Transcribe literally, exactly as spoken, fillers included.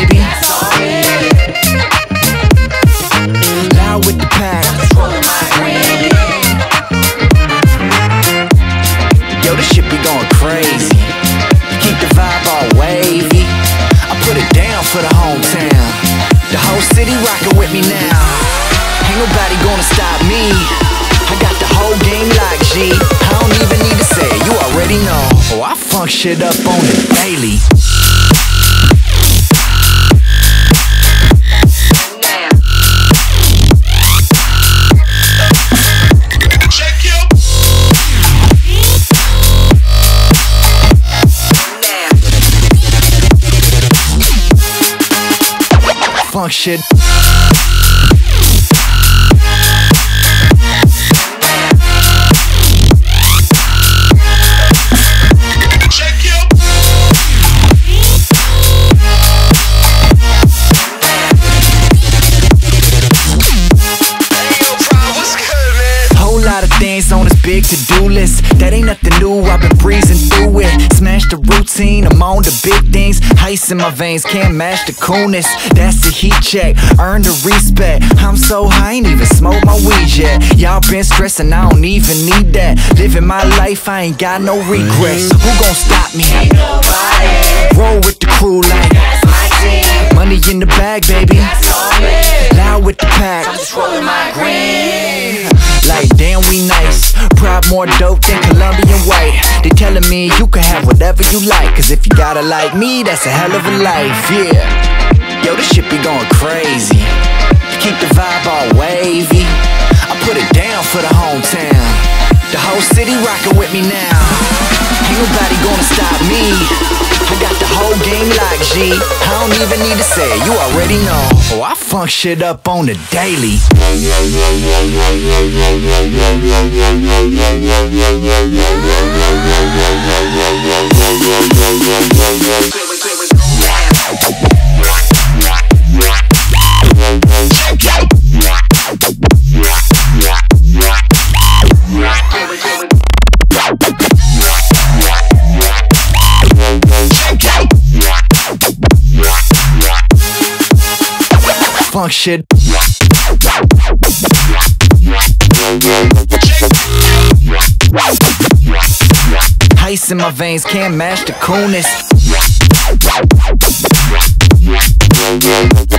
baby. Loud with the pack. Yo, this shit be going crazy. Keep the vibe all wavy. I put it down for the hometown. The whole city rockin' with me now. Ain't nobody gonna stop me. I got the whole game like G. I don't even need to say it, you already know. Oh, I funk shit up on the daily. Funk shit. Things on this big to-do list. That ain't nothing new, I've been breezing through it. Smash the routine, I'm on the big things. Ice in my veins, can't match the coolness. That's the heat check, earn the respect. I'm so high, ain't even smoked my weed yet. Y'all been stressing, I don't even need that. Living my life, I ain't got no regrets. Who gon' stop me? Ain't nobody. Roll with the crew like that's my team. Money in the bag, baby. That's all me. Loud with the pack. I'm just rolling my green. Like damn we nice, proud more dope than Colombian white. They telling me you can have whatever you like, cause if you got it like me, that's a hell of a life, yeah. Yo, this shit be going crazy. Keep the vibe all wavy. I put it down for the hometown. The whole city rockin' with me now. Ain't nobody gonna stop me. I got the whole game like G. I don't even need to say it, you already know. Oh, I funk shit up on the daily. Funk shit. Ice in my veins, can't match the coolness.